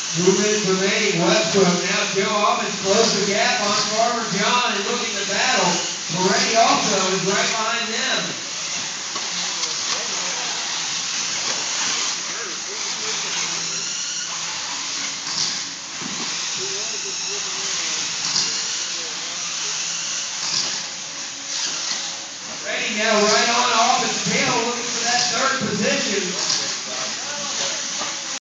Moving to main, Westbrook. Now Joe Almond closed the gap on Farmer John and looking to battle. Moretti also is right behind them. Moretti now right.